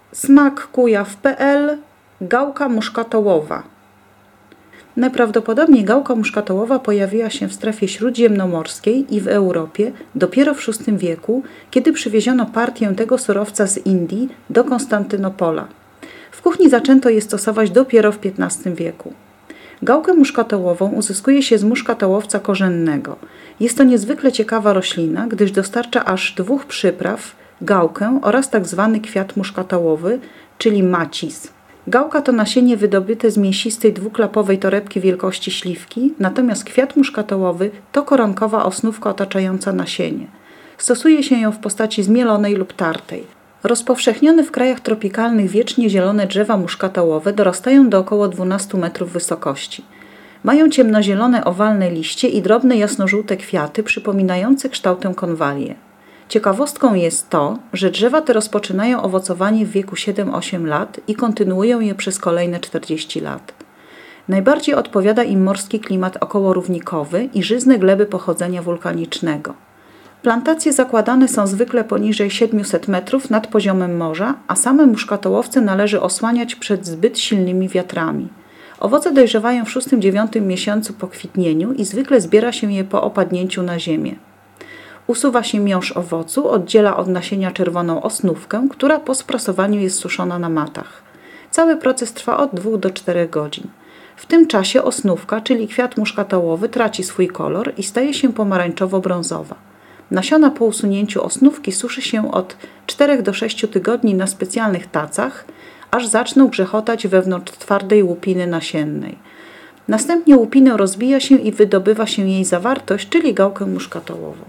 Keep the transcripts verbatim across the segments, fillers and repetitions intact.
Smak kujaw kropka pe el. Gałka muszkatołowa. Najprawdopodobniej gałka muszkatołowa pojawiła się w strefie śródziemnomorskiej i w Europie dopiero w szóstym wieku, kiedy przywieziono partię tego surowca z Indii do Konstantynopola. W kuchni zaczęto je stosować dopiero w piętnastym wieku. Gałkę muszkatołową uzyskuje się z muszkatołowca korzennego. Jest to niezwykle ciekawa roślina, gdyż dostarcza aż dwóch przypraw, gałkę oraz tzw. kwiat muszkatołowy, czyli macis. Gałka to nasienie wydobyte z mięsistej dwuklapowej torebki wielkości śliwki, natomiast kwiat muszkatołowy to koronkowa osnówka otaczająca nasienie. Stosuje się ją w postaci zmielonej lub tartej. Rozpowszechnione w krajach tropikalnych wiecznie zielone drzewa muszkatołowe dorastają do około dwunastu metrów wysokości. Mają ciemnozielone owalne liście i drobne jasnożółte kwiaty przypominające kształtem konwalię. Ciekawostką jest to, że drzewa te rozpoczynają owocowanie w wieku siedem do ośmiu lat i kontynuują je przez kolejne czterdzieści lat. Najbardziej odpowiada im morski klimat okołorównikowy i żyzne gleby pochodzenia wulkanicznego. Plantacje zakładane są zwykle poniżej siedmiuset metrów nad poziomem morza, a same muszkatołowce należy osłaniać przed zbyt silnymi wiatrami. Owoce dojrzewają w szóstym do dziewiątym miesiącu po kwitnieniu i zwykle zbiera się je po opadnięciu na ziemię. Usuwa się miąższ owocu, oddziela od nasienia czerwoną osnówkę, która po sprasowaniu jest suszona na matach. Cały proces trwa od dwóch do czterech godzin. W tym czasie osnówka, czyli kwiat muszkatołowy, traci swój kolor i staje się pomarańczowo-brązowa. Nasiona po usunięciu osnówki suszy się od czterech do sześciu tygodni na specjalnych tacach, aż zaczną grzechotać wewnątrz twardej łupiny nasiennej. Następnie łupinę rozbija się i wydobywa się jej zawartość, czyli gałkę muszkatołową.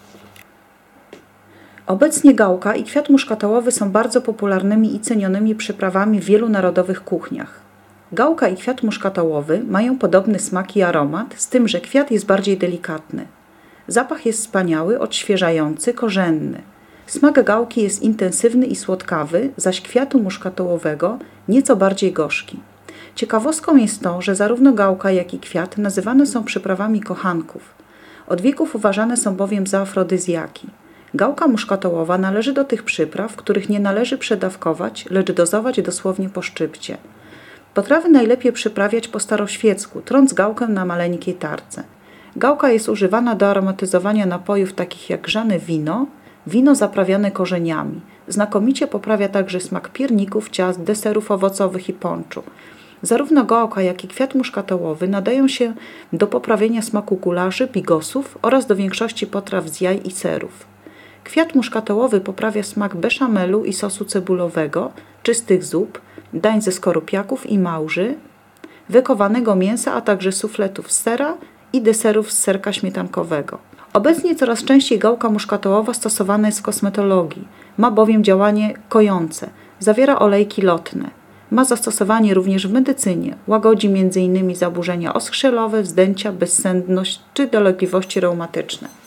Obecnie gałka i kwiat muszkatołowy są bardzo popularnymi i cenionymi przyprawami w wielu narodowych kuchniach. Gałka i kwiat muszkatołowy mają podobny smak i aromat, z tym, że kwiat jest bardziej delikatny. Zapach jest wspaniały, odświeżający, korzenny. Smak gałki jest intensywny i słodkawy, zaś kwiatu muszkatołowego nieco bardziej gorzki. Ciekawostką jest to, że zarówno gałka, jak i kwiat nazywane są przyprawami kochanków. Od wieków uważane są bowiem za afrodyzjaki. Gałka muszkatołowa należy do tych przypraw, których nie należy przedawkować, lecz dozować dosłownie po szczypcie. Potrawy najlepiej przyprawiać po staroświecku, trąc gałkę na maleńkiej tarce. Gałka jest używana do aromatyzowania napojów takich jak grzane wino, wino zaprawiane korzeniami. Znakomicie poprawia także smak pierników, ciast, deserów owocowych i ponczu. Zarówno gałka, jak i kwiat muszkatołowy nadają się do poprawienia smaku gulaszy, bigosów oraz do większości potraw z jaj i serów. Kwiat muszkatołowy poprawia smak beszamelu i sosu cebulowego, czystych zup, dań ze skorupiaków i małży, wykowanego mięsa, a także sufletów z sera i deserów z serka śmietankowego. Obecnie coraz częściej gałka muszkatołowa stosowana jest w kosmetologii. Ma bowiem działanie kojące. Zawiera olejki lotne. Ma zastosowanie również w medycynie. Łagodzi między innymi zaburzenia oskrzelowe, wzdęcia, bezsenność czy dolegliwości reumatyczne.